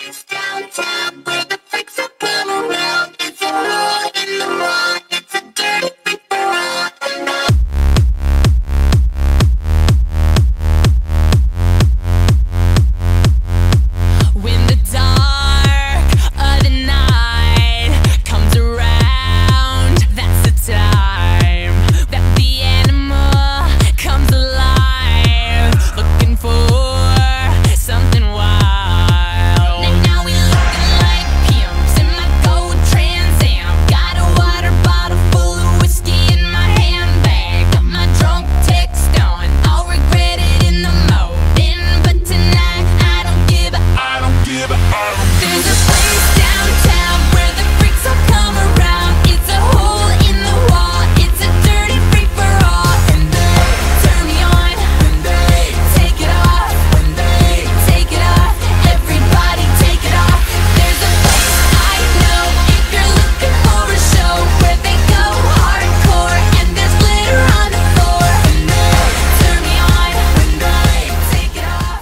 place downtown where the freaks will come around. It's a roar in the raw, it's a dirty freak for all. When the dark of the night comes around, that's the time that the animal comes alive, looking for something wild. And now we looking like pimps in my gold Trans Am. Got a water bottle full of whiskey in my handbag. Got my drunk text on, I'll regret it in the morning, but tonight I don't give a There's a place downtown where the freaks all come around. It's a hole in the wall, it's a dirty freak for all. And they turn me on when they take it off. When they take it off, everybody take it off. There's a place I know if you're looking for a show where they go hardcore and there's glitter on the floor. And they turn me on when they take it off.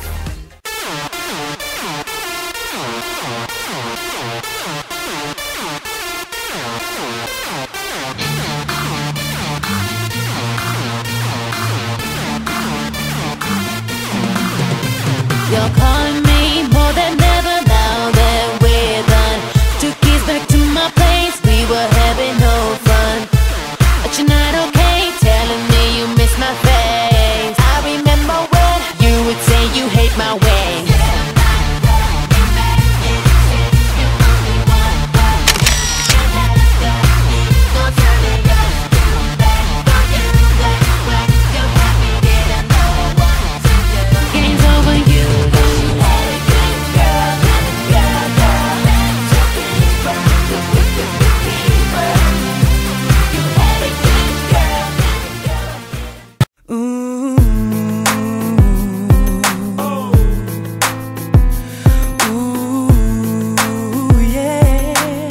You're calling me more than ever now that we're done. Took keys back to my place, we were having no fun. But you're not okay, telling me you miss my face. I remember when you would say you hate my ways. Game's over, you lose. Ooh, ooh, yeah.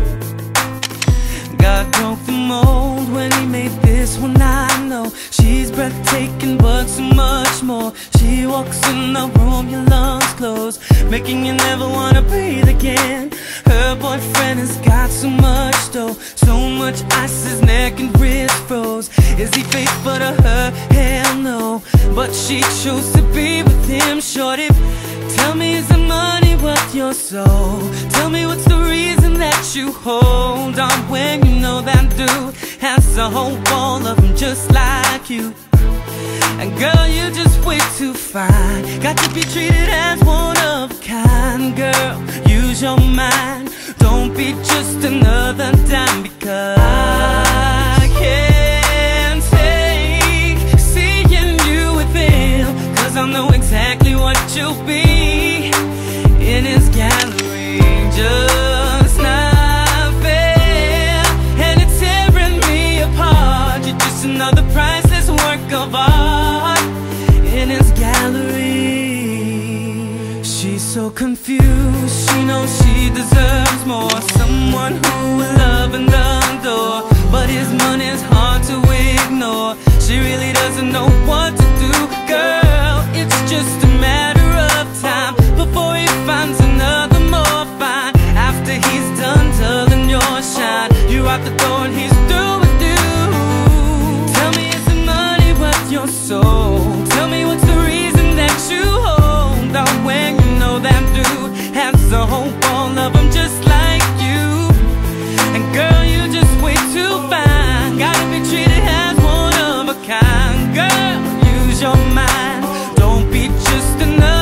God broke the mold when he made this one, I know. She's breathtaking but so much more. She walks in the room, your lungs close, making you never wanna breathe again. Her boyfriend has got so much dough, so much ice, his neck and wrist froze. Is he faithful to her? Hell no, but she chose to be with him. Shorty, tell me, is the money worth your soul? Tell me, what's the reason that you hold on when you know that dude has a whole wall of them just like you? And girl, you're just way too fine, got to be treated as one of a kind. Girl, use your mind, don't be just another dime, because I can't take seeing you with him, cause I know exactly what you'll be in his gallery. Just not fair, and it's tearing me apart. You're just another priceless work of art in his gallery. She's so confused, she knows she deserves more, someone who will love and adore, but his money's hard to ignore. She really doesn't know what to do. Girl, it's just a matter of time before he finds another more fine. After he's done dulling your shine, you're out the door and he's through with you. Tell me, is the money worth your soul? Tell me, what's the reason that you hold on when you know that dude has a whole ball of them just like you? And girl, you're just way too fine, gotta be treated as one of a kind. Girl, use your mind, don't be just another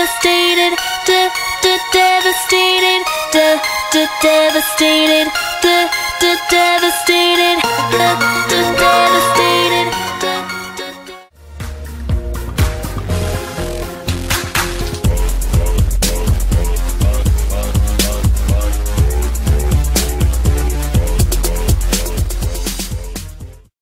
devastated, devastated, devastated, devastated, devastated.